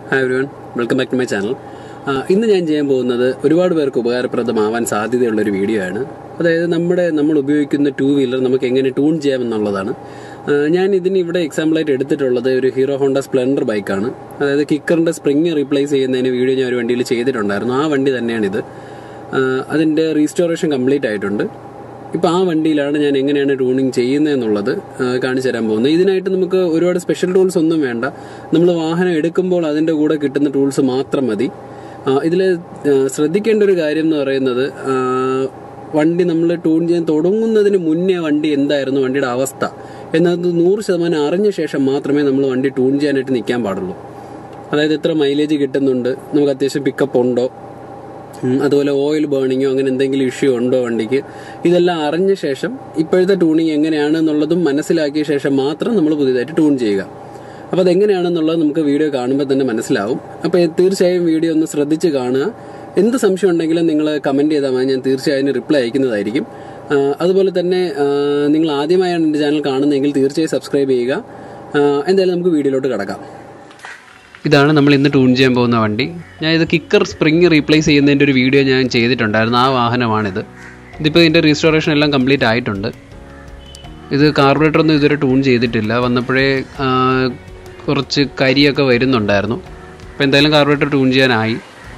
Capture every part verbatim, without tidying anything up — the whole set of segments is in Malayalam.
Hi everyone, welcome back to my channel. ഇന്ന് ഞാൻ ചെയ്യാൻ പോകുന്നത് ഒരുപാട് പേർക്ക് ഉപകാരപ്രദമാവാൻ സാധ്യതയുള്ള ഒരു വീഡിയോ ആണ്. അതായത് നമ്മുടെ നമ്മൾ ഉപയോഗിക്കുന്ന ടൂ വീലർ നമുക്ക് എങ്ങനെ ട്യൂൺ ചെയ്യാമെന്നുള്ളതാണ്. ഞാൻ ഇതിന് ഇവിടെ എക്സാമ്പിളായിട്ട് എടുത്തിട്ടുള്ളത് ഒരു ഹീറോ ഹോണ്ട സ്പ്ലെൻഡർ ബൈക്കാണ്. അതായത് കിക്കറിൻ്റെ സ്പ്രിങ് റീപ്ലേസ് ചെയ്യുന്നതിന് വീഡിയോ ഞാൻ ഒരു വണ്ടിയിൽ ചെയ്തിട്ടുണ്ടായിരുന്നു. ആ വണ്ടി തന്നെയാണിത്. അതിൻ്റെ റീസ്റ്റോറേഷൻ കംപ്ലീറ്റ് ആയിട്ടുണ്ട്. ഇപ്പോൾ ആ വണ്ടിയിലാണ് ഞാൻ എങ്ങനെയാണ് ട്യൂണിങ് ചെയ്യുന്നതെന്നുള്ളത് കാണിച്ചു തരാൻ പോകുന്നത്. ഇതിനായിട്ട് നമുക്ക് ഒരുപാട് സ്പെഷ്യൽ ടൂൾസ് ഒന്നും വേണ്ട. നമ്മൾ വാഹനം എടുക്കുമ്പോൾ അതിൻ്റെ കൂടെ കിട്ടുന്ന ടൂൾസ് മാത്രം മതി. ഇതിൽ ശ്രദ്ധിക്കേണ്ട ഒരു കാര്യം എന്ന് പറയുന്നത്, വണ്ടി നമ്മൾ ട്യൂൺ ചെയ്യാൻ തുടങ്ങുന്നതിന് മുന്നേ വണ്ടി എന്തായിരുന്നു വണ്ടിയുടെ അവസ്ഥ എന്നത് നൂറ് ശതമാനം അറിഞ്ഞ ശേഷം മാത്രമേ നമ്മൾ വണ്ടി ട്യൂൺ ചെയ്യാനായിട്ട് നിൽക്കാൻ പാടുള്ളൂ. അതായത് എത്ര മൈലേജ് കിട്ടുന്നുണ്ട്, നമുക്ക് അത്യാവശ്യം പിക്കപ്പ് ഉണ്ടോ, അതുപോലെ ഓയിൽ ബേണിങ്ങോ അങ്ങനെ എന്തെങ്കിലും ഇഷ്യൂ ഉണ്ടോ വണ്ടിക്ക്, ഇതെല്ലാം അറിഞ്ഞ ശേഷം ഇപ്പോഴത്തെ ട്യൂണിങ് എങ്ങനെയാണെന്നുള്ളതും മനസ്സിലാക്കിയ ശേഷം മാത്രം നമ്മൾ പുതിയതായിട്ട് ട്യൂൺ ചെയ്യുക. അപ്പോൾ അതെങ്ങനെയാണെന്നുള്ളത് നമുക്ക് വീഡിയോ കാണുമ്പോൾ തന്നെ മനസ്സിലാവും. അപ്പോൾ തീർച്ചയായും വീഡിയോ ഒന്ന് ശ്രദ്ധിച്ച് കാണുക. എന്ത് സംശയം ഉണ്ടെങ്കിലും നിങ്ങൾ കമൻറ്റ് ചെയ്താൽ മതി, ഞാൻ തീർച്ചയായും റിപ്ലൈ അയക്കുന്നതായിരിക്കും. അതുപോലെ തന്നെ നിങ്ങൾ ആദ്യമായാണ് എൻ്റെ ചാനൽ കാണുന്നതെങ്കിൽ തീർച്ചയായും സബ്സ്ക്രൈബ് ചെയ്യുക. എന്തായാലും നമുക്ക് വീഡിയോയിലോട്ട് കിടക്കാം. ഇതാണ് നമ്മൾ ഇന്ന് ട്യൂൺ ചെയ്യാൻ പോകുന്ന വണ്ടി. ഞാൻ ഇത് കിക്കർ സ്പ്രിങ് റീപ്ലേസ് ചെയ്യുന്നതിൻ്റെ ഒരു വീഡിയോ ഞാൻ ചെയ്തിട്ടുണ്ടായിരുന്നു. ആ വാഹനമാണിത്. ഇതിപ്പോൾ ഇതിൻ്റെ റീസ്റ്റോറേഷൻ എല്ലാം കംപ്ലീറ്റ് ആയിട്ടുണ്ട്. ഇത് കാർബറേറ്റർ ഒന്നും ഇതുവരെ ട്യൂൺ ചെയ്തിട്ടില്ല. വന്നപ്പോഴേ കുറച്ച് കരിയൊക്കെ വരുന്നുണ്ടായിരുന്നു. അപ്പോൾ എന്തായാലും കാർബറേറ്റർ ട്യൂൺ ചെയ്യാനായി.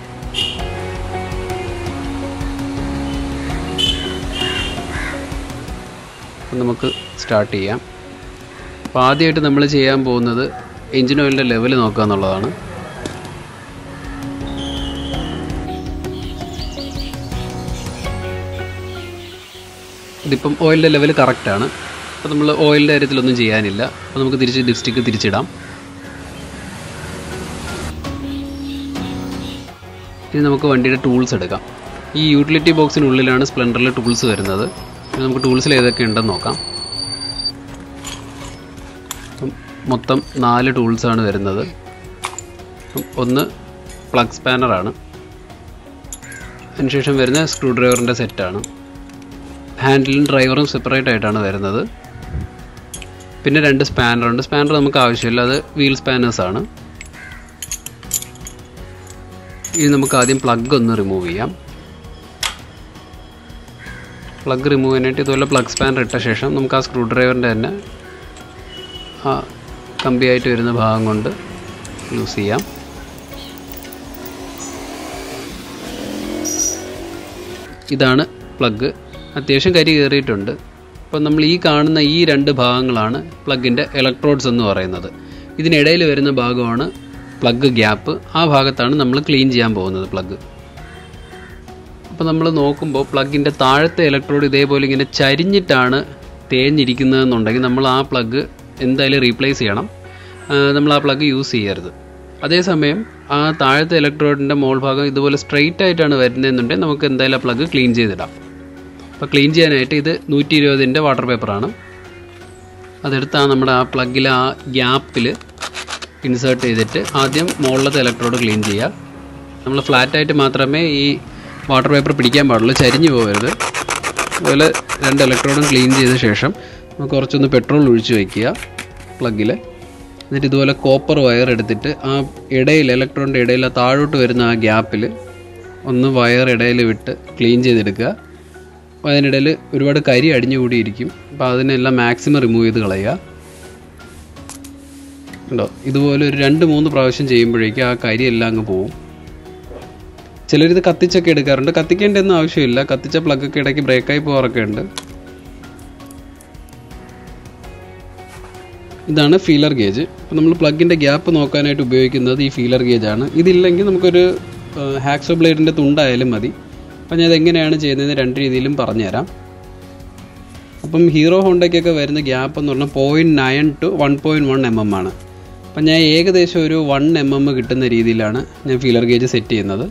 നമുക്ക് സ്റ്റാർട്ട് ചെയ്യാം. അപ്പോൾ ആദ്യമായിട്ട് നമ്മൾ ചെയ്യാൻ പോകുന്നത് എഞ്ചിൻ ഓയിലിൻ്റെ ലെവൽ നോക്കുക എന്നുള്ളതാണ്. ഇതിപ്പം ഓയിലിൻ്റെ ലെവൽ കറക്റ്റാണ്. അപ്പോൾ നമ്മൾ ഓയിലിൻ്റെ കാര്യത്തിലൊന്നും ചെയ്യാനില്ല. അപ്പോൾ നമുക്ക് തിരിച്ച് ഡിപ്സ്റ്റിക്ക് തിരിച്ചിടാം. ഇനി നമുക്ക് വണ്ടിയുടെ ടൂൾസ് എടുക്കാം. ഈ യൂട്ടിലിറ്റി ബോക്സിനുള്ളിലാണ് സ്പ്ലെൻഡറിൽ ടൂൾസ് വരുന്നത്. നമുക്ക് ടൂൾസിൽ ഏതൊക്കെ ഉണ്ടെന്ന് നോക്കാം. മൊത്തം നാല് ടൂൾസാണ് വരുന്നത്. ഒന്ന് പ്ലഗ് സ്പാനറാണ്. അതിനുശേഷം വരുന്ന സ്ക്രൂ ഡ്രൈവറിൻ്റെ സെറ്റാണ്. ഹാൻഡിലും ഡ്രൈവറും സെപ്പറേറ്റ് ആയിട്ടാണ് വരുന്നത്. പിന്നെ രണ്ട് സ്പാനറുണ്ട്. സ്പാനർ നമുക്ക് ആവശ്യമില്ല, അത് വീൽ സ്പാനേഴ്സാണ്. ഇനി നമുക്ക് ആദ്യം പ്ലഗ് ഒന്ന് റിമൂവ് ചെയ്യാം. പ്ലഗ് റിമൂവ് ചെയ്യാനായിട്ട് ഇതുപോലെ പ്ലഗ് സ്പാനർ ഇട്ട ശേഷം നമുക്ക് ആ സ്ക്രൂ ഡ്രൈവറിൻ്റെ തന്നെ ആ കമ്പിയായിട്ട് വരുന്ന ഭാഗം കൊണ്ട് യൂസ് ചെയ്യാം. ഇതാണ് പ്ലഗ്. അത്യാവശ്യം കരി കയറിയിട്ടുണ്ട്. അപ്പം നമ്മൾ ഈ കാണുന്ന ഈ രണ്ട് ഭാഗങ്ങളാണ് പ്ലഗിൻ്റെ ഇലക്ട്രോഡ്സ് എന്ന് പറയുന്നത്. ഇതിനിടയിൽ വരുന്ന ഭാഗമാണ് പ്ലഗ് ഗ്യാപ്പ്. ആ ഭാഗത്താണ് നമ്മൾ ക്ലീൻ ചെയ്യാൻ പോകുന്നത് പ്ലഗ്. അപ്പോൾ നമ്മൾ നോക്കുമ്പോൾ പ്ലഗിൻ്റെ താഴത്തെ ഇലക്ട്രോഡ് ഇതേപോലെ ഇങ്ങനെ ചരിഞ്ഞിട്ടാണ് തേഞ്ഞിരിക്കുന്നതെന്നുണ്ടെങ്കിൽ നമ്മൾ ആ പ്ലഗ് എന്തായാലും റീപ്ലേസ് ചെയ്യണം. നമ്മൾ ആ പ്ലഗ് യൂസ് ചെയ്യരുത്. അതേസമയം ആ താഴത്തെ ഇലക്ട്രോഡിൻ്റെ മോൾ ഭാഗം ഇതുപോലെ സ്ട്രെയിറ്റ് ആയിട്ടാണ് വരുന്നതെന്നുണ്ടെങ്കിൽ നമുക്ക് എന്തായാലും ആ പ്ലഗ് ക്ലീൻ ചെയ്തിടാം. അപ്പോൾ ക്ലീൻ ചെയ്യാനായിട്ട് ഇത് നൂറ്റി ഇരുപതിൻ്റെ വാട്ടർ പേപ്പറാണ്. അതെടുത്ത് നമ്മുടെ ആ പ്ലഗിലെ ആ ഗ്യാപ്പിൽ ഇൻസേർട്ട് ചെയ്തിട്ട് ആദ്യം മുകളിലത്തെ ഇലക്ട്രോഡ് ക്ലീൻ ചെയ്യുക. നമ്മൾ ഫ്ലാറ്റായിട്ട് മാത്രമേ ഈ വാട്ടർ പേപ്പർ പിടിക്കാൻ പാടുള്ളൂ, ചരിഞ്ഞു പോകരുത്. അതുപോലെ രണ്ട് ഇലക്ട്രോഡും ക്ലീൻ ചെയ്ത ശേഷം നമുക്ക് കുറച്ചൊന്ന് പെട്രോൾ ഒഴിച്ച് വയ്ക്കുക പ്ലഗിൽ. എന്നിട്ട് ഇതുപോലെ കോപ്പർ വയർ എടുത്തിട്ട് ആ ഇടയിൽ ഇലക്ട്രോണിൻ്റെ ഇടയിൽ ആ താഴോട്ട് വരുന്ന ആ ഗ്യാപ്പിൽ ഒന്ന് വയർ ഇടയിൽ വിട്ട് ക്ലീൻ ചെയ്തെടുക്കുക. അപ്പോൾ അതിനിടയിൽ ഒരുപാട് കരി അടിഞ്ഞുകൂടിയിരിക്കും. അപ്പോൾ അതിനെല്ലാം മാക്സിമം റിമൂവ് ചെയ്ത് കളയുക. ഉണ്ടോ, ഇതുപോലെ ഒരു രണ്ട് മൂന്ന് പ്രാവശ്യം ചെയ്യുമ്പോഴേക്കും ആ കരി എല്ലാം അങ്ങ് പോവും. ചിലരിത് കത്തിച്ചൊക്കെ എടുക്കാറുണ്ട്. കത്തിക്കേണ്ടതൊന്നും ആവശ്യമില്ല. കത്തിച്ച പ്ലഗൊക്കെ ഇടയ്ക്ക് ബ്രേക്കായി പോകാറൊക്കെ ഉണ്ട്. ഇതാണ് ഫീലർ ഗേജ്. അപ്പോൾ നമ്മൾ പ്ലഗിൻ്റെ ഗ്യാപ്പ് നോക്കാനായിട്ട് ഉപയോഗിക്കുന്നത് ഈ ഫീലർ ഗേജാണ്. ഇതില്ലെങ്കിൽ നമുക്കൊരു ഹാക്സോ ബ്ലേഡിൻ്റെ തുണ്ടായാലും മതി. അപ്പം ഞാൻ ഇതെങ്ങനെയാണ് ചെയ്യുന്നത് രണ്ട് രീതിയിലും പറഞ്ഞുതരാം. അപ്പം ഹീറോ ഹോണ്ടയ്ക്കൊക്കെ വരുന്ന ഗ്യാപ്പ് എന്ന് പറഞ്ഞാൽ point nine two one point one M M ആണ്. അപ്പം ഞാൻ ഏകദേശം ഒരു വൺ എം എം കിട്ടുന്ന രീതിയിലാണ് ഞാൻ ഫീലർ ഗേജ് സെറ്റ് ചെയ്യുന്നത്.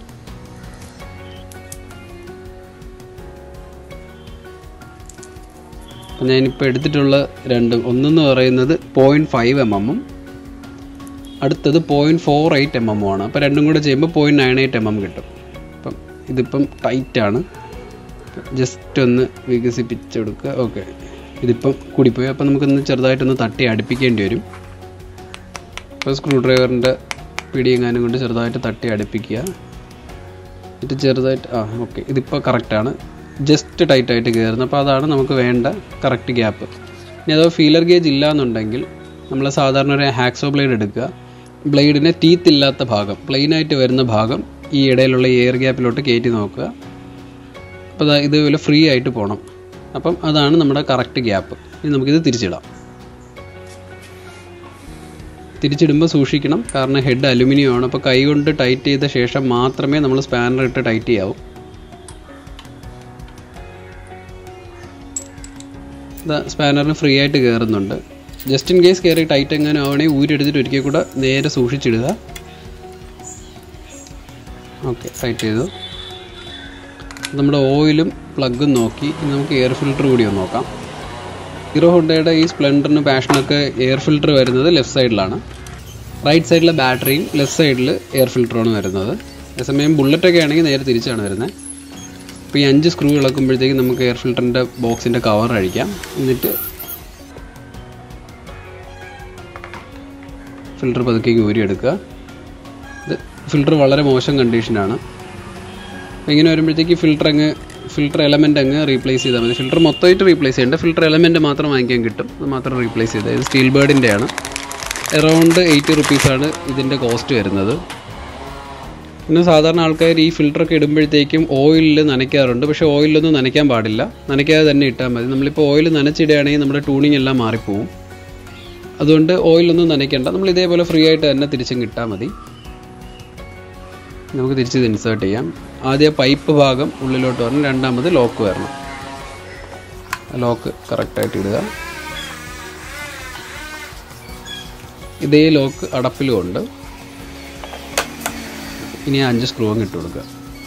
അപ്പം ഞാനിപ്പോൾ എടുത്തിട്ടുള്ള രണ്ട്, ഒന്നെന്ന് പറയുന്നത് പോയിൻറ്റ് ഫൈവ് എം എമ്മും അടുത്തത് പോയിൻറ്റ് ഫോർ എയ്റ്റ് എം എമ്മും ആണ്. അപ്പോൾ രണ്ടും കൂടെ ചെയ്യുമ്പോൾ point nine eight M M കിട്ടും. അപ്പം ഇതിപ്പം ടൈറ്റാണ്. ജസ്റ്റ് ഒന്ന് വികസിപ്പിച്ചെടുക്കുക. ഓക്കെ, ഇതിപ്പം കൂടിപ്പോയി. അപ്പം നമുക്കൊന്ന് ചെറുതായിട്ടൊന്ന് തട്ടി അടുപ്പിക്കേണ്ടി വരും. അപ്പോൾ സ്ക്രൂ ഡ്രൈവറിൻ്റെ പിടിയെങ്ങാനും കൊണ്ട് ചെറുതായിട്ട് തട്ടി അടുപ്പിക്കുക. ഇത് ചെറുതായിട്ട് ആ ഓക്കെ, ഇതിപ്പോൾ കറക്റ്റാണ്, ജസ്റ്റ് ടൈറ്റായിട്ട് കയറുന്നത്. അപ്പോൾ അതാണ് നമുക്ക് വേണ്ട കറക്റ്റ് ഗ്യാപ്പ്. ഇനി അഥവാ ഫീലർ ഗേജ് ഇല്ല എന്നുണ്ടെങ്കിൽ നമ്മൾ സാധാരണ ഒരു ഹാക്സോ ബ്ലേഡ് എടുക്കുക. ബ്ലേഡിന് ടീത്ത് ഇല്ലാത്ത ഭാഗം, പ്ലെയിനായിട്ട് വരുന്ന ഭാഗം ഈ ഇടയിലുള്ള എയർ ഗ്യാപ്പിലോട്ട് കയറ്റി നോക്കുക. അപ്പോൾ ഇതുപോലെ ഫ്രീ ആയിട്ട് പോകണം. അപ്പം അതാണ് നമ്മുടെ കറക്റ്റ് ഗ്യാപ്പ്. ഇനി നമുക്കിത് തിരിച്ചിടാം. തിരിച്ചിടുമ്പോൾ സൂക്ഷിക്കണം, കാരണം ഹെഡ് അലുമിനിയം ആണ്. അപ്പോൾ കൈ കൊണ്ട് ടൈറ്റ് ചെയ്ത ശേഷം മാത്രമേ നമ്മൾ സ്പാനർ ഇട്ട് ടൈറ്റ് ചെയ്യാവൂ. സ്പാനറിന് ഫ്രീ ആയിട്ട് കയറുന്നുണ്ട്. ജസ്റ്റ് ഇൻ കേസ് കയറി ടൈറ്റ് എങ്ങാനും ആവണമെങ്കിൽ ഊരെടുത്തിട്ട് ഒരിക്കൽ കൂടെ നേരെ സൂക്ഷിച്ചിടുക. ഓക്കെ, ടൈറ്റ് ചെയ്തു. നമ്മുടെ ഓയിലും പ്ലഗും നോക്കി ഇനി നമുക്ക് എയർ ഫിൽറ്റർ കൂടി ഒന്ന് നോക്കാം. ഹീറോ ഹോണ്ടയുടെ ഈ സ്പ്ലെൻഡറിന് പാഷനൊക്കെ എയർ ഫിൽറ്റർ വരുന്നത് ലെഫ്റ്റ് സൈഡിലാണ്. റൈറ്റ് സൈഡിലെ ബാറ്ററിയും ലെഫ്റ്റ് സൈഡിൽ എയർ ഫിൽറ്ററാണ് വരുന്നത്. അതേസമയം ബുള്ളറ്റൊക്കെ ആണെങ്കിൽ നേരെ തിരിച്ചാണ് വരുന്നത്. അപ്പോൾ ഈ അഞ്ച് സ്ക്രൂ ഇളക്കുമ്പോഴത്തേക്കും നമുക്ക് എയർ ഫിൽറ്ററിൻ്റെ ബോക്സിൻ്റെ കവർ അഴിക്കാം. എന്നിട്ട് ഫിൽറ്റർ പതുക്കേക്ക് ഊരിയെടുക്കുക. ഇത് ഫിൽറ്റർ വളരെ മോശം കണ്ടീഷനാണ്. അപ്പോൾ ഇങ്ങനെ വരുമ്പോഴത്തേക്ക് ഫിൽറ്റർ അങ്ങ് ഫിൽറ്റർ എലമെൻ്റ് അങ്ങ് റീപ്ലേസ് ചെയ്താൽ മതി. ഫിൽറ്റർ മൊത്തമായിട്ട് റീപ്ലേസ് ചെയ്യേണ്ട, ഫിൽറ്റർ എലമെൻറ്റ് മാത്രം വാങ്ങിക്കാൻ കിട്ടും. അത് മാത്രം റീപ്ലേസ് ചെയ്താൽ. ഇത് സ്റ്റീൽ ബേർഡിൻ്റെയാണ്. അറൗണ്ട് എയ്റ്റി റുപ്പീസാണ് ഇതിൻ്റെ കോസ്റ്റ് വരുന്നത്. പിന്നെ സാധാരണ ആൾക്കാർ ഈ ഫിൽറ്ററൊക്കെ ഇടുമ്പോഴത്തേക്കും ഓയിലിൽ നനയ്ക്കാറുണ്ട്. പക്ഷേ ഓയിലൊന്നും നനയ്ക്കാൻ പാടില്ല, നനയ്ക്കാതെ തന്നെ ഇട്ടാൽ മതി. നമ്മളിപ്പോൾ ഓയിൽ നനച്ചിടുകയാണെങ്കിൽ നമ്മുടെ ട്യൂണിങ് എല്ലാം മാറിപ്പോവും. അതുകൊണ്ട് ഓയിലൊന്നും നനയ്ക്കേണ്ട, നമ്മൾ ഇതേപോലെ ഫ്രീ ആയിട്ട് തന്നെ തിരിച്ചും കിട്ടാൽ മതി. നമുക്ക് തിരിച്ച് ഇൻസേർട്ട് ചെയ്യാം. ആദ്യം പൈപ്പ് ഭാഗം ഉള്ളിലോട്ട് വരണം, രണ്ടാമത് ലോക്ക് വരണം. ലോക്ക് കറക്റ്റായിട്ട് ഇടുക. ഇതേ ലോക്ക് അടപ്പിലും ഉണ്ട്. ഇനി അഞ്ച് സ്ക്രൂ അങ്ങ് ഇട്ട് കൊടുക്കുക.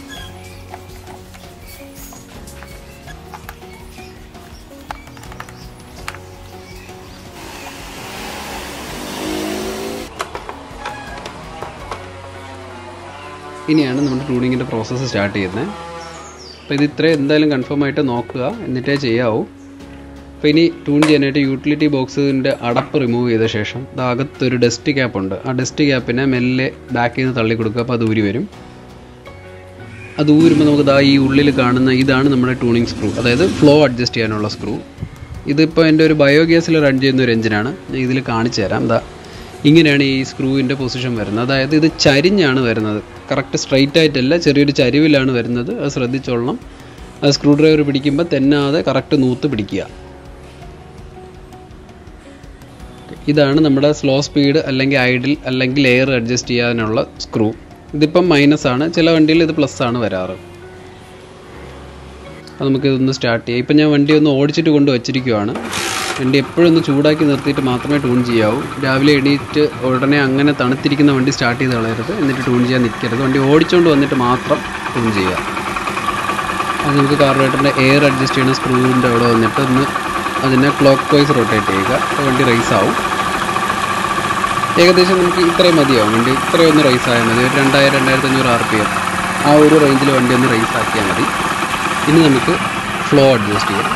ഇനിയാണ് നമ്മുടെ ട്യൂണിങ്ങിൻ്റെ പ്രോസസ്സ് സ്റ്റാർട്ട് ചെയ്യുന്നത്. അപ്പോൾ ഇത് ഇത്രയും എന്തായാലും കൺഫേം ആയിട്ട് നോക്കുക, എന്നിട്ടേ ചെയ്യാവൂ. അപ്പോൾ ഇനി ട്യൂൺ ചെയ്യാനായിട്ട് യൂട്ടിലിറ്റി ബോക്സിൻ്റെ അടപ്പ് റിമൂവ് ചെയ്ത ശേഷം അകത്തൊരു ഡസ്റ്റ് ക്യാപ്പ് ഉണ്ട്. ആ ഡസ്റ്റ് ക്യാപ്പിനെ മെല്ലെ ബാക്കിൽ നിന്ന് തള്ളി കൊടുക്കുക. അപ്പോൾ അത് ഊരി വരും. അത് ഊരുമ്പോൾ നമുക്ക് ദാ ഈ ഉള്ളിൽ കാണുന്ന ഇതാണ് നമ്മുടെ ട്യൂണിങ് സ്ക്രൂ, അതായത് ഫ്ലോ അഡ്ജസ്റ്റ് ചെയ്യാനുള്ള സ്ക്രൂ. ഇതിപ്പോൾ എൻ്റെ ഒരു ബയോഗ്യാസിൽ റൺ ചെയ്യുന്ന ഒരു എഞ്ചിനാണ്. ഞാൻ ഇതിൽ കാണിച്ചു തരാം. ദാ ഇങ്ങനെയാണ് ഈ സ്ക്രൂവിൻ്റെ പൊസിഷൻ വരുന്നത്. അതായത് ഇത് ചരിഞ്ഞാണ് വരുന്നത്, കറക്റ്റ് സ്ട്രൈറ്റ് ആയിട്ടല്ല, ചെറിയൊരു ചരിവിലാണ് വരുന്നത്. അത് ശ്രദ്ധിച്ചോളണം. അത് സ്ക്രൂ ഡ്രൈവർ പിടിക്കുമ്പോൾ തെന്നാതെ കറക്റ്റ് നൂത്ത് പിടിക്കുക. ഇതാണ് നമ്മുടെ സ്ലോ സ്പീഡ് അല്ലെങ്കിൽ ഐഡിൽ അല്ലെങ്കിൽ എയർ അഡ്ജസ്റ്റ് ചെയ്യാനുള്ള സ്ക്രൂ. ഇതിപ്പം മൈനസ് ആണ്, ചില വണ്ടിയിൽ ഇത് പ്ലസ് ആണ് വരാറ്. അപ്പോൾ നമുക്കിതൊന്ന് സ്റ്റാർട്ട് ചെയ്യാം. ഇപ്പം ഞാൻ വണ്ടി ഒന്ന് ഓടിച്ചിട്ട് കൊണ്ട് വച്ചിരിക്കുവാണ്. വണ്ടി എപ്പോഴും ഒന്ന് ചൂടാക്കി നിർത്തിയിട്ട് മാത്രമേ ട്യൂൺ ചെയ്യാവൂ. രാവിലെ എണീറ്റ് ഉടനെ അങ്ങനെ തണുത്തിരിക്കുന്ന വണ്ടി സ്റ്റാർട്ട് ചെയ്ത് കളയരുത്, എന്നിട്ട് ട്യൂൺ ചെയ്യാൻ നിൽക്കരുത്. വണ്ടി ഓടിച്ചുകൊണ്ട് വന്നിട്ട് മാത്രം ട്യൂൺ ചെയ്യുക. അത് നമുക്ക് കാർബറേറ്ററിൻ്റെ എയർ അഡ്ജസ്റ്റ് ചെയ്യുന്ന സ്ക്രൂവിൻ്റെ അവിടെ വന്നിട്ട് ഒന്ന് അതിനെ ക്ലോക്ക് വൈസ് റൊട്ടേറ്റ് ചെയ്യുക. അപ്പോൾ വണ്ടി റൈസ് ആവും. ഏകദേശം നമുക്ക് ഇത്രയും മതിയാവും. വണ്ടി ഇത്രയും ഒന്ന് റൈസ് ആയാൽ മതി. ഒരു രണ്ടായിരം രണ്ടായിരത്തി അഞ്ഞൂറ് ആർ പി എം ആ ഒരു റേഞ്ചിൽ വണ്ടി ഒന്ന് റൈസ് ആക്കിയാൽ മതി. ഇനി നമുക്ക് ഫ്ലോ അഡ്ജസ്റ്റ് ചെയ്യാം.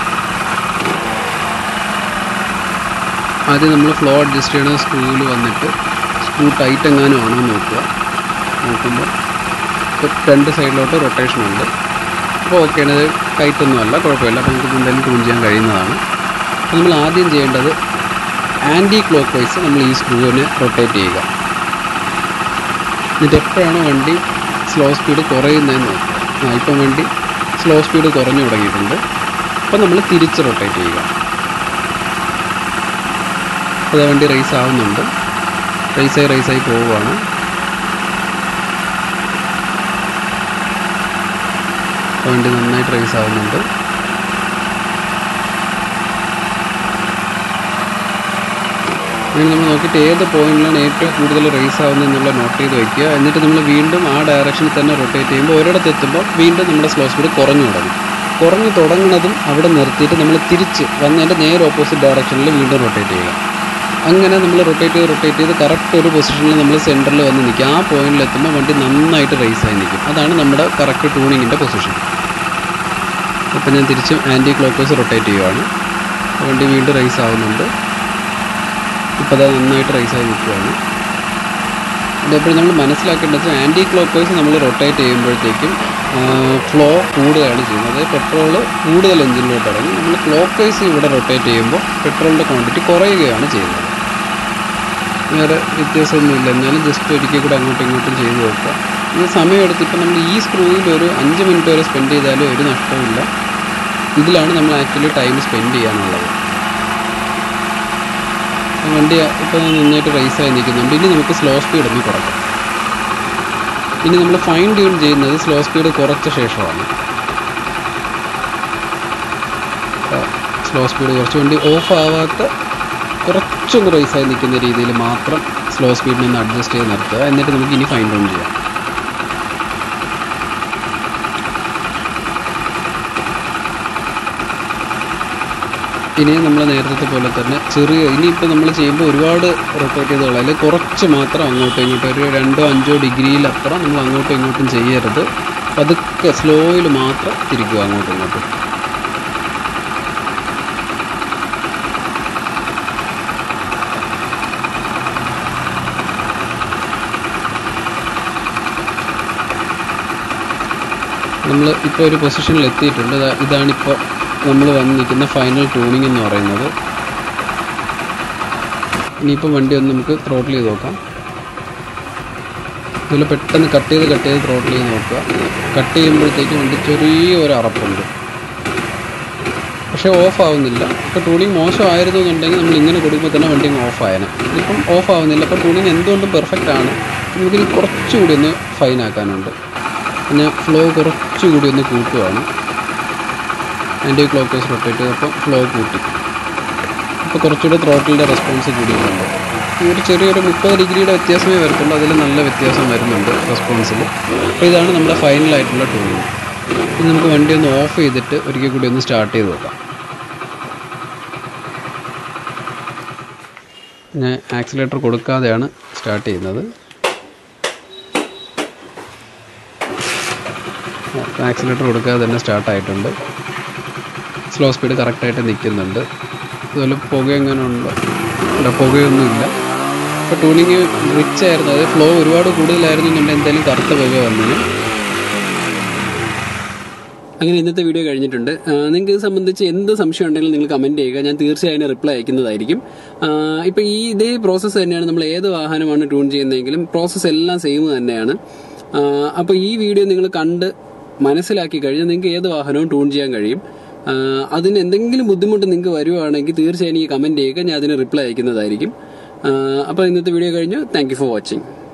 ആദ്യം നമ്മൾ ഫ്ലോ അഡ്ജസ്റ്റ് ചെയ്യണ സ്ക്രൂവിൽ വന്നിട്ട് സ്ക്രൂ ടൈറ്റ് എങ്ങാനും ആണോ നോക്കുക. നോക്കുമ്പോൾ രണ്ട് സൈഡിലോട്ട് റൊട്ടേഷൻ ഉണ്ട്. അപ്പോൾ ഓക്കെ ആണ്, ഇത് ടൈറ്റൊന്നും അല്ല, കുഴപ്പമില്ല. അപ്പോൾ നമുക്ക് എന്തായാലും ട്യൂൺ ചെയ്യാൻ കഴിയുന്നതാണ്. അപ്പോൾ നമ്മൾ ആദ്യം ചെയ്യേണ്ടത് ആൻറ്റി ക്ലോക്ക് വൈസ് നമ്മൾ ഈ സ്ക്രൂവിനെ റൊട്ടേറ്റ് ചെയ്യുക. എന്നിട്ട് എപ്പോഴാണ് വണ്ടി സ്ലോ സ്പീഡ് കുറയുന്നതെന്ന് നോക്കുക. ആ ഇപ്പം വണ്ടി സ്ലോ സ്പീഡ് കുറഞ്ഞു തുടങ്ങിയിട്ടുണ്ട്. അപ്പോൾ നമ്മൾ തിരിച്ച് റൊട്ടേറ്റ് ചെയ്യുക. അപ്പോൾ വണ്ടി റേസ് ആവുന്നുണ്ട്, റേസായി റേസായി പോവുകയാണ്. വണ്ടി നന്നായിട്ട് റേസ് ആവുന്നുണ്ട്. അങ്ങനെ നമ്മൾ നോക്കിയിട്ട് ഏത് പോയിന്റിലാണ് ഏറ്റവും കൂടുതൽ റേസ് ആവുന്നത് എന്നുള്ള നോട്ട് ചെയ്ത് വയ്ക്കുക. എന്നിട്ട് നമ്മൾ വീണ്ടും ആ ഡയറക്ഷനിൽ തന്നെ റൊട്ടേറ്റ് ചെയ്യുമ്പോൾ ഒരിടത്ത് എത്തുമ്പോൾ വീണ്ടും നമ്മുടെ സ്ലോ സ്പീഡ് കുറഞ്ഞു തുടങ്ങും. കുറഞ്ഞു തുടങ്ങുന്നതും അവിടെ നിർത്തിയിട്ട് നമ്മൾ തിരിച്ച് വന്നതിൻ്റെ നേരെ ഓപ്പോസിറ്റ് ഡയറക്ഷനിൽ വീണ്ടും റൊട്ടേറ്റ് ചെയ്യുക. അങ്ങനെ നമ്മൾ റൊട്ടേറ്റ് ചെയ്ത് റൊട്ടേറ്റ് ചെയ്ത് കറക്റ്റ് ഒരു പൊസിഷനിൽ നമ്മൾ സെൻറ്ററിൽ വന്ന് നിൽക്കുക. ആ പോയിന്റിൽ എത്തുമ്പോൾ വണ്ടി നന്നായിട്ട് റേസായി നിൽക്കും. അതാണ് നമ്മുടെ കറക്റ്റ് ട്യൂണിങ്ങിൻ്റെ പൊസിഷൻ. അപ്പോൾ ഞാൻ തിരിച്ച് ആൻറ്റി ക്ലോക്ക് വൈസ് റൊട്ടേറ്റ് ചെയ്യുകയാണ്. വണ്ടി വീണ്ടും റേസ് ആവുന്നുണ്ട്. ഇപ്പോൾ അത് നന്നായിട്ട് റൈസായി നിൽക്കുകയാണ്. ഇതപ്പോൾ നമ്മൾ മനസ്സിലാക്കേണ്ടത് വെച്ചാൽ ആൻറ്റി ക്ലോക്ക് വൈസ് നമ്മൾ റൊട്ടേറ്റ് ചെയ്യുമ്പോഴത്തേക്കും ഫ്ലോ കൂടുകയാണ് ചെയ്യുന്നത്. പെട്രോൾ കൂടുതൽ എഞ്ചിനിലോട്ട് ഇറങ്ങി. നമ്മൾ ക്ലോക്ക് വൈസ് ഇവിടെ റൊട്ടേറ്റ് ചെയ്യുമ്പോൾ പെട്രോളിൻ്റെ ക്വാണ്ടിറ്റി കുറയുകയാണ് ചെയ്യുന്നത്. വേറെ വ്യത്യാസമൊന്നുമില്ല. എന്നാലും ജസ്റ്റ് ഒരിക്കൽ കൂടെ അങ്ങോട്ടും ഇങ്ങോട്ടും ചെയ്ത് നോക്കുക. ഇത് സമയമെടുത്ത് ഇപ്പം നമ്മൾ ഈ സ്ക്രൂവിൽ ഒരു അഞ്ച് മിനിറ്റ് വരെ സ്പെൻഡ് ചെയ്താലും ഒരു നഷ്ടവുമില്ല. ഇതിലാണ് നമ്മൾ ആക്ച്വലി ടൈം സ്പെൻഡ് ചെയ്യാനുള്ളത്. വണ്ടി ഇപ്പോൾ നന്നായിട്ട് റേസായി നിൽക്കുന്നുണ്ട്. ഇനി നമുക്ക് സ്ലോ സ്പീഡ് ഒന്ന് കുറയ്ക്കാം. ഇനി നമ്മൾ ഫൈൻ ട്യൂൺ ചെയ്യുന്നത് സ്ലോ സ്പീഡ് കുറച്ച ശേഷമാണ്. സ്ലോ സ്പീഡ് കുറച്ച് വണ്ടി ഓഫ് ആവാത്ത കുറച്ചൊന്ന് റേസായി നിൽക്കുന്ന രീതിയിൽ മാത്രം സ്ലോ സ്പീഡിനൊന്ന് അഡ്ജസ്റ്റ് ചെയ്ത് നിർത്തുക. എന്നിട്ട് നമുക്ക് ഇനി ഫൈൻ ട്യൂൺ ചെയ്യാം. ഇനി നമ്മൾ നേരത്തെ പോലെ തന്നെ ചെറിയ ഇനിയിപ്പോൾ നമ്മൾ ചെയ്യുമ്പോൾ ഒരുപാട് റൊട്ടേറ്റ് ചെയ്ത് കളയാൽ കുറച്ച് മാത്രം അങ്ങോട്ടും ഇങ്ങോട്ടും ഒരു രണ്ടോ അഞ്ചോ ഡിഗ്രിയിലപ്പുറം നമ്മൾ അങ്ങോട്ടും ഇങ്ങോട്ടും ചെയ്യരുത്. പതുക്കെ സ്ലോയിൽ മാത്രം തിരിക്കുക അങ്ങോട്ടും ഇങ്ങോട്ടും. നമ്മൾ ഇപ്പോൾ ഒരു പൊസിഷനിൽ എത്തിയിട്ടുണ്ട്. ഇതാണിപ്പോൾ നമ്മൾ വന്ന് നിൽക്കുന്ന ഫൈനൽ ട്യൂണിംഗ് എന്ന് പറയുന്നത്. ഇനിയിപ്പോൾ വണ്ടി ഒന്ന് നമുക്ക് ത്രോട്ടിൽ ചെയ്ത് നോക്കാം. ഇതുപോലെ പെട്ടെന്ന് കട്ട് ചെയ്ത് കട്ട് ചെയ്ത് ത്രോട്ടിൽ ചെയ്ത് നോക്കുക. കട്ട് ചെയ്യുമ്പോഴത്തേക്കും വണ്ടി ചെറിയ ഒരു അറപ്പുണ്ട്, പക്ഷേ ഓഫ് ആവുന്നില്ല. ഇപ്പോൾ ട്യൂണിങ് മോശമായിരുന്നു എന്നുണ്ടെങ്കിൽ നമ്മൾ ഇങ്ങനെ കൊടുക്കുമ്പോൾ തന്നെ വണ്ടി ഓഫ് ആയേനെ. ഇതിപ്പം ഓഫ് ആവുന്നില്ല. അപ്പോൾ ട്യൂണിങ് എന്തുകൊണ്ടും പെർഫെക്റ്റ് ആണ്. നമുക്കിനി കുറച്ചുകൂടി ഒന്ന് ഫൈൻ ആക്കാനുണ്ട്. ഞാൻ ഫ്ലോ കുറച്ചുകൂടി ഒന്ന് കൂട്ടുകയാണ്. ആൻറ്റി ക്ലോക്ക് വൈസ് റൊട്ടേറ്റ് ചെയ്തപ്പോൾ ഫ്ലോ കൂട്ടി. ഇപ്പോൾ കുറച്ചുകൂടി ത്രോട്ടിലിൻ്റെ റെസ്പോൺസ് കൂടിയിട്ടുണ്ട്. ഒരു ചെറിയൊരു മുപ്പത് ഡിഗ്രിയുടെ വ്യത്യാസമേ വരത്തുള്ളൂ. അതിൽ നല്ല വ്യത്യാസം വരുന്നുണ്ട് റെസ്പോൺസിൽ. അപ്പോൾ ഇതാണ് നമ്മുടെ ഫൈനലായിട്ടുള്ള ട്യൂണിങ്. ഇനി നമുക്ക് വണ്ടി ഒന്ന് ഓഫ് ചെയ്തിട്ട് ഒരിക്കൽ കൂടി ഒന്ന് സ്റ്റാർട്ട് ചെയ്ത് നോക്കാം. ഞാൻ ആക്സിലേറ്റർ കൊടുക്കാതെയാണ് സ്റ്റാർട്ട് ചെയ്യുന്നത്. ആക്സിലേറ്റർ കൊടുക്കാതെ തന്നെ സ്റ്റാർട്ടായിട്ടുണ്ട്. സ്ലോ സ്പീഡ് കറക്റ്റായിട്ട് നിൽക്കുന്നുണ്ട്. അതുപോലെ പുക എങ്ങനെ ഉണ്ടോ? ഇവിടെ പുകയൊന്നുമില്ല. ഇപ്പോൾ ട്യൂണിങ് റിച്ച് ആയിരുന്നു, അതായത് ഫ്ലോ ഒരുപാട് കൂടുതലായിരുന്നു എന്നുണ്ടെങ്കിൽ എന്തായാലും കറുത്ത പുക വന്നിന്. അങ്ങനെ ഇന്നത്തെ വീഡിയോ കഴിഞ്ഞിട്ടുണ്ട്. നിങ്ങൾക്ക് ഇത് സംബന്ധിച്ച് എന്ത് സംശയം ഉണ്ടെങ്കിലും നിങ്ങൾ കമൻറ്റ് ചെയ്യുക. ഞാൻ തീർച്ചയായും അതിന് റിപ്ലൈ അയക്കുന്നതായിരിക്കും. ഇപ്പോൾ ഈ ഇതേ പ്രോസസ്സ് തന്നെയാണ് നമ്മൾ ഏത് വാഹനമാണ് ട്യൂൺ ചെയ്യുന്നതെങ്കിലും പ്രോസസ്സ് എല്ലാം സെയിം തന്നെയാണ്. അപ്പോൾ ഈ വീഡിയോ നിങ്ങൾ കണ്ട് മനസ്സിലാക്കി കഴിഞ്ഞാൽ നിങ്ങൾക്ക് ഏത് വാഹനവും ട്യൂൺ ചെയ്യാൻ കഴിയും. അതിന് എന്തെങ്കിലും ബുദ്ധിമുട്ട് നിങ്ങൾക്ക് വരുവാണെങ്കിൽ തീർച്ചയായും ഈ കമൻറ്റ് ചെയ്യുക. ഞാൻ അതിന് റിപ്ലൈ അയക്കുന്നതായിരിക്കും. അപ്പോൾ ഇന്നത്തെ വീഡിയോ കഴിഞ്ഞു. Thank you for watching.